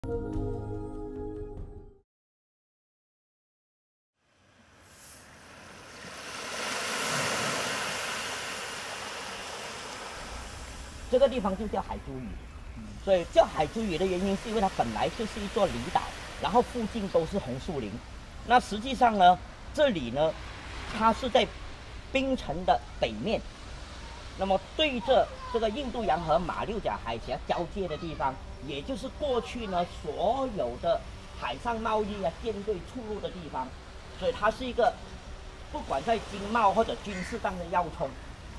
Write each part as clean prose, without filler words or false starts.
这个地方就叫海珠屿，所以叫海珠屿的原因是因为它本来就是一座离岛，然后附近都是红树林。那实际上呢，这里呢，它是在槟城的北面，那么对着这个印度洋和马六甲海峡交界的地方，也就是过去呢所有的海上贸易啊舰队出入的地方，所以它是一个不管在经贸或者军事上的要冲。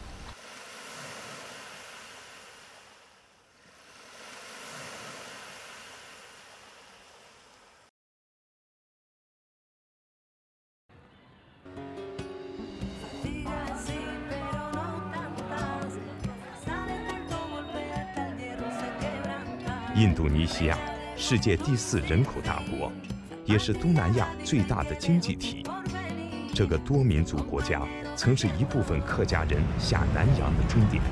印度尼西亚，世界第4人口大国，也是东南亚最大的经济体。这个多民族国家曾是一部分客家人下南洋的终点。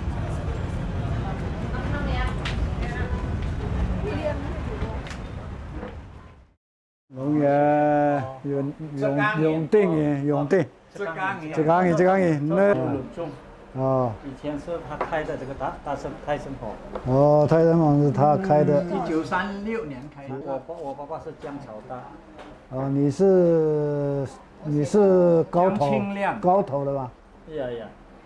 农业用地，这个那哦， 以前是他开的这个泰森坊。 哦，泰森坊是他开的。 1936年开的。我爸爸是江潮大。 哦，你是高头的吧？ 呀。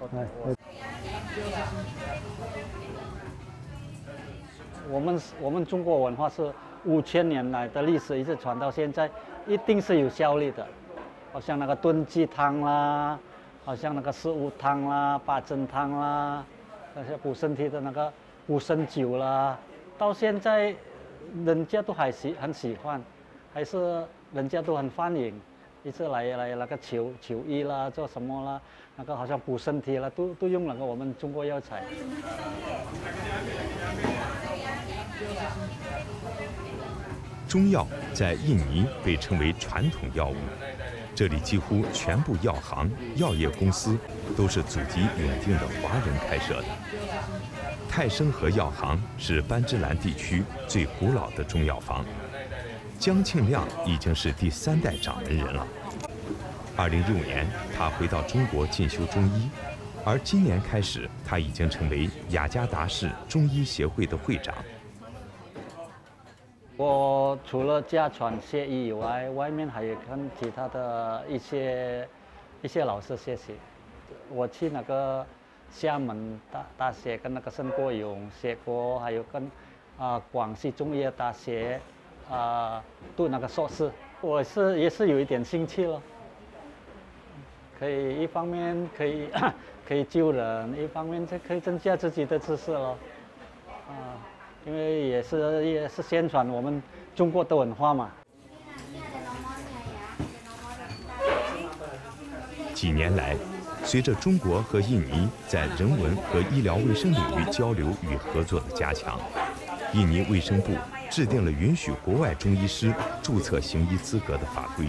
我们中国文化是5000年来的历史，一直传到现在，一定是有效力的。好像那个炖鸡汤啦，好像那个四物汤啦、八珍汤啦，那些补身体的那个补身酒啦，到现在人家都很喜欢，还是人家都很欢迎，一直来那个求医啦，做什么啦，那个好像补身体啦，都用那个我们中国药材。 中药在印尼被称为传统药物，这里几乎全部药行、药业公司都是祖籍永定的华人开设的。泰生和药行是班芝兰地区最古老的中药房，江庆亮已经是第3代掌门人了。2015年，他回到中国进修中医，而今年开始，他已经成为雅加达市中医协会的会长。 我除了家传学医以外，外面还有跟其他的一些老师学习。我去那个厦门大学跟那个申国勇学过，还有跟广西中医大学读那个硕士。我也是有一点兴趣了，可以一方面可以救人，一方面就可以增加自己的知识了，因为也是宣传我们中国的文化嘛。 几年来，随着中国和印尼在人文和医疗卫生领域交流与合作的加强，印尼卫生部制定了允许国外中医师注册行医资格的法规。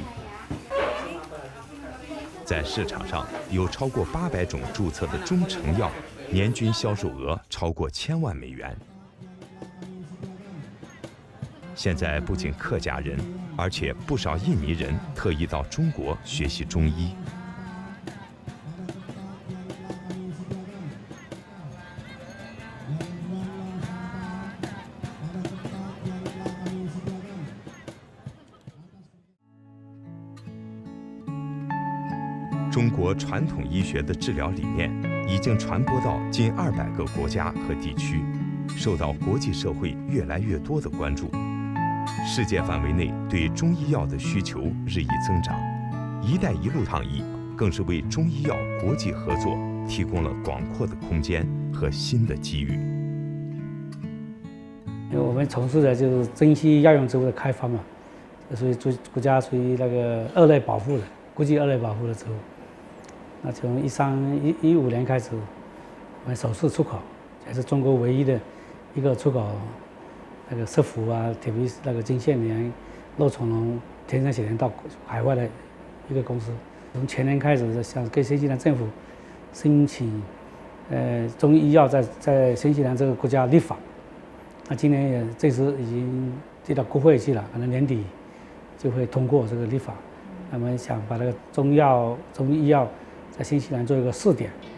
在市场上有超过800种注册的中成药，年均销售额超过1000万美元。现在不仅客家人，而且不少印尼人特意到中国学习中医。中国传统医学的治疗理念已经传播到近200个国家和地区，受到国际社会越来越多的关注。世界范围内对中医药的需求日益增长，“一带一路”倡议更是为中医药国际合作提供了广阔的空间和新的机遇。 因为我们从事的就是珍稀药用植物的开发嘛，所以国家属于那个2类保护的，国际2类保护的植物。那从15年开始，我们首次出口，也是中国唯一的一个出口那个石斛啊、铁皮那个金线莲、肉苁蓉、天山雪莲到海外的一个公司。从前年开始，想跟新西兰政府申请，中医药在新西兰这个国家立法。那今年也这时已经递到国会去了，可能年底就会通过这个立法。他们想把那个中医药在新西兰做一个试点。